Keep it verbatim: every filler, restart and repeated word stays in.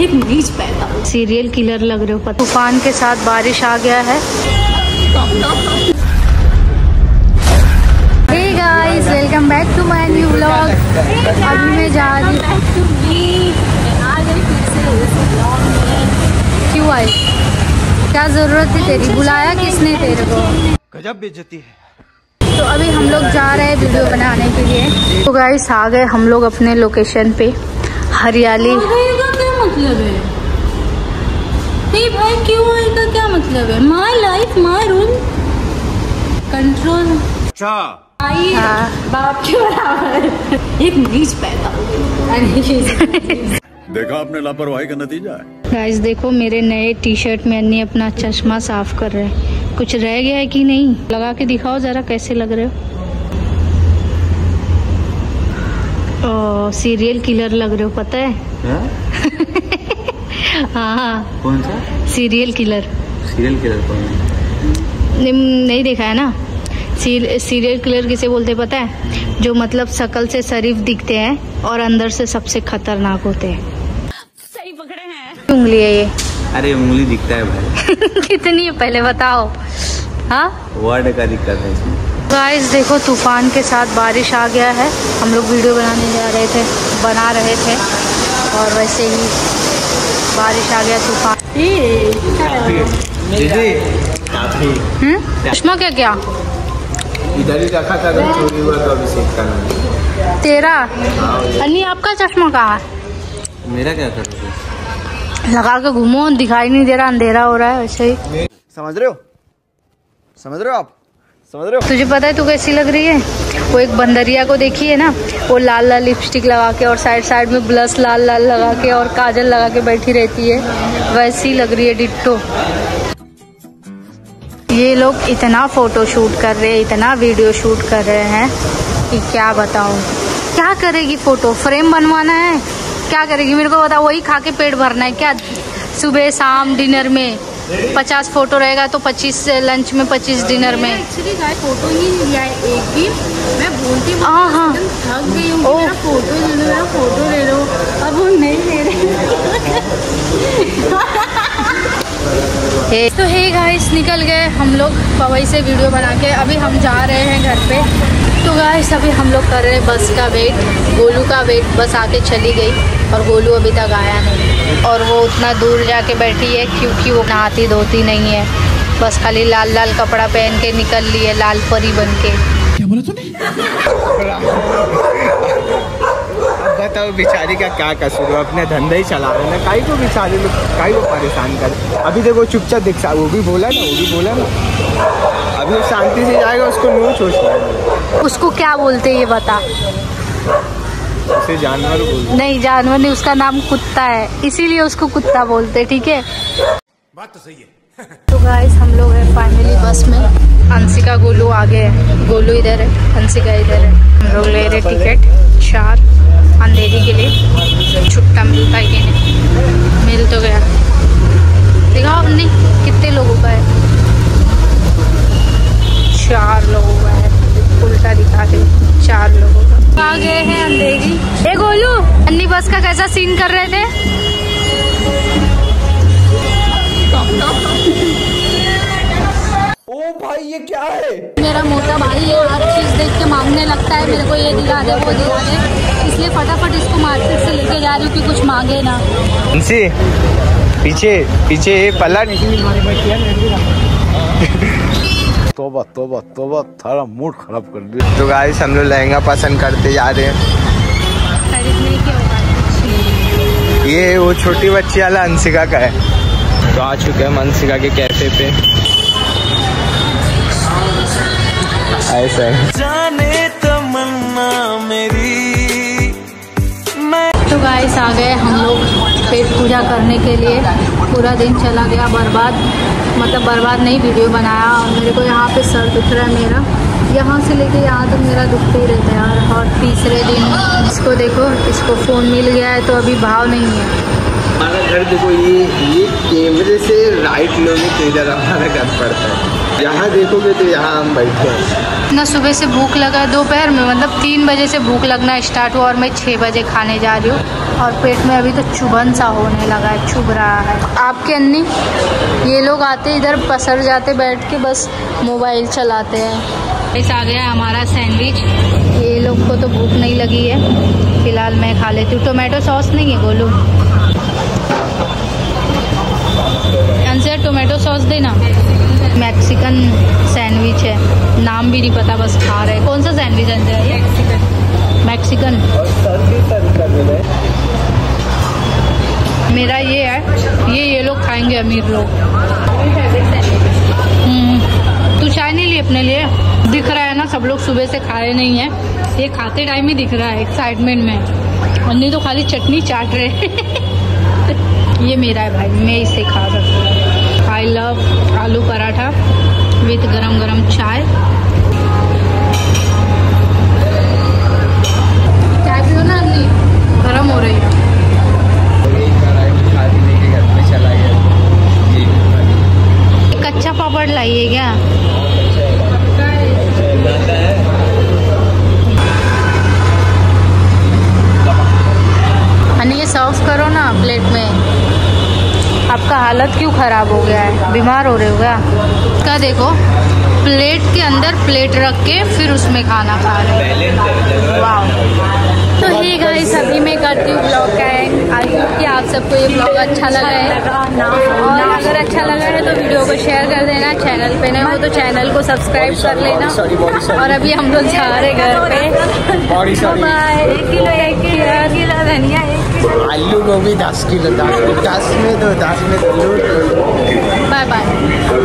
एक नीच पैदा। सीरियल किलर लग रहे हो। तूफान के साथ बारिश आ गया है। Hey guys, welcome back to my new vlog. अभी मैं जा रही क्यों आई? क्या जरूरत थी तेरी? बुलाया किसने तेरे को? गजब बेइज्जती है। तो अभी हम लोग जा रहे हैं वीडियो बनाने के लिए। तो गाइस आ गए हम लोग अपने लोकेशन पे। हरियाली का क्या मतलब है? नहीं भाई, क्यों आए का क्या मतलब है? My life my rule control. अच्छा हाँ। बाप के बराबर एक नीच पैदा हो गई। देखा आपने लापरवाही का नतीजा है। गाइस देखो, मेरे नए टी शर्ट में अन्नी अपना चश्मा साफ कर रहे हैं। कुछ रह गया है कि नहीं? लगा के दिखाओ जरा कैसे लग रहे हो। ओ, सीरियल किलर लग रहे हो, पता है? हाँ। कौन सा सीरियल किलर? सीरियल किलर कौन है? नहीं, नहीं देखा है ना? सीरियल किलर किसे बोलते पता है? जो मतलब शकल से शरीफ दिखते हैं और अंदर से सबसे खतरनाक होते हैं। सही पकड़े हैं। उंगली है ये। अरे उंगली दिखता है भाई। कितनी है पहले बताओ। हाँ, वर्ड का दिक्कत है इसमें। गाइस देखो, तूफान के साथ बारिश आ गया है। हम लोग वीडियो बनाने जा रहे थे, बना रहे थे, और वैसे ही बारिश आ गया, तूफान। हम्म चश्मा क्या क्या इधर ही रखा था, चोरी हुआ तो अभिषेक का नाम। तेरा? अन्नी आपका चश्मा कहाँ है? मेरा क्या कर? लगा के घूमो, दिखाई नहीं दे रहा, अंधेरा हो रहा है वैसे ही। समझ रहे हो? समझ रहे हो आप? समझ रहे हो? तुझे पता है तू कैसी लग रही है? वो एक बंदरिया को देखी है ना, वो लाल लाल लिपस्टिक लगा के और साइड साइड में ब्लश लाल लाल लगा के और काजल लगा के बैठी रहती है, वैसी लग रही है डिट्टो। ये लोग इतना फोटो शूट कर रहे हैं, इतना वीडियो शूट कर रहे हैं कि क्या बताऊं। क्या करेगी? फोटो फ्रेम बनवाना है? क्या करेगी मेरे को बता। वही खा के पेट भरना है क्या? सुबह शाम डिनर में पचास फोटो रहेगा तो पच्चीस लंच में, पच्चीस डिनर में। एक्चुअली गाइस फोटो ही नहीं लिया है एक भी। मैं बोलती हूँ हाँ हाँ थक गई हूँ, मेरा फोटो ले लो, मेरा फोटो ले लो। अब वो नहीं ले रहे। तो हे गाइस, निकल गए हम लोग पवई से वीडियो बना के। अभी हम जा रहे हैं घर पे। तो गाइस अभी हम लोग कर रहे हैं बस का वेट, गोलू का वेट। बस आके चली गई और गोलू अभी तक आया नहीं, और वो उतना दूर जाके बैठी है क्योंकि वो नहाती धोती नहीं है। बस खाली लाल लाल कपड़ा पहन के निकल ली है, लाल परी बन के। क्या बोला तूने? बताओ बेचारी का क्या कसूर है? अपने धंधा ही चला रहे ना, काई को बेचारे लोग काई को परेशान कर। अभी देखो चुपचाप देख, वो भी बोला ना, वो भी बोला ना। अभी वो शांति से जाएगा, उसको नो सोचना। उसको क्या बोलते ये बता? उसे जानवर बोलते। नहीं, जानवर नहीं, उसका नाम कुत्ता है, इसीलिए उसको कुत्ता बोलते। ठीक है, बात तो सही है। तो गाइस हम लोग हैं फाइनली बस में। हंसिका गोलू आगे है, गोलू इधर है, हंसिका इधर है। हम लोग ले रहे टिकट चार अंधेरी के लिए। छुट्टा मिलता है कि नहीं? मिल तो गया। दिखाओ नहीं कितने लोगों का है? चार लोगों का है। उल्टा दिखा दे, चार लोगों का। आ गए हैं अंधेरी। ए गोलू, अन्नी बस का कैसा सीन कर रहे थे? ओ भाई ये क्या है? मेरा मोटा भाई ये हर चीज देख के मांगने लगता है, मेरे को ये दिला दे, वो दिला दे, इसलिए फटाफट इसको मार्केट से लेके जा रही हूँ कि कुछ मांगे ना। इनसे पीछे पीछे पलट। तोबा तोबा तोबा, थारा मूड खराब कर दिया। तो गाइस हम लोग लहंगा पसंद करते जा रहे हैं। खरीदने के होगा। ये वो छोटी बच्ची वाला हंसिका का है। तो आ चुके हैं हंसिका के कैफे पे। ऐसा जाने तमन्ना मेरी मैं। तो गाइस आ गए हम लोग पेट पूजा करने के लिए। पूरा दिन चला गया बर्बाद, मतलब बर्बाद नहीं, वीडियो बनाया। और मेरे को यहाँ पे सर दुख रहा है मेरा, यहाँ से लेके यहाँ तक मेरा दुखते ही रहता है यार। और तीसरे दिन इसको देखो, इसको फ़ोन मिल गया है तो अभी भाव नहीं है। हमारा घर देखो, ये ये कैमरे से राइट लोगे तो इधर हमारा घर पड़ता है। यहाँ देखोगे तो यहाँ हम बैठे हैं। इतना सुबह से भूख लगा है, दोपहर में मतलब तीन बजे से भूख लगना स्टार्ट हुआ और मैं छः बजे खाने जा रही हूँ और पेट में अभी तो चुभन सा होने लगा है, चुभ रहा है। आपके अन्नी ये लोग आते इधर पसर जाते बैठ के बस मोबाइल चलाते हैं। इस आ गया हमारा सैंडविच। ये लोग को तो भूख नहीं लगी है, फिलहाल मैं खा लेती हूँ। टोमेटो सॉस नहीं है गोलू? अंसर टोमेटो सॉस देना। मैक्सिकन सैंडविच है, नाम भी नहीं पता, बस खा रहे। कौन सा सैंडविच है ये? मैक्सिकन। मेरा ये है, ये ये लोग खाएंगे अमीर लोग। तू चाय नहीं ली अपने लिए? दिख रहा है ना सब लोग सुबह से खाए नहीं है, ये खाते टाइम ही दिख रहा है एक्साइटमेंट में, और नहीं तो खाली चटनी चाट रहे। ये मेरा है भाई, मैं इसे खा सकती हूँ। आई लव आलू पराठा विथ गरम गरम चाय। चाय पियो ना अन्नी, गरम हो रही है। कच्चा पापड़ लाइए क्या? अन्नी ये सर्व करो ना प्लेट में। आपका हालत क्यों ख़राब हो गया है, बीमार हो रहे हो क्या? क्या देखो, प्लेट के अंदर प्लेट रख के फिर उसमें खाना खा रहे हैं। वाह। तो हे गाइस, अभी मैं करती हूँ ब्लॉग का एंड। आई होप कि आप सबको ये ब्लॉग अच्छा लगा है, और अगर अच्छा लगा है तो वीडियो को शेयर कर देना। चैनल पे नए हो तो चैनल को सब्सक्राइब कर लेना। और अभी हम लोग जा रहे घर पे। बाय। एक किलो एक किलो धनिया, आलू गोभी दस किलो, दस दस में दो, दस में दो। Bye bye.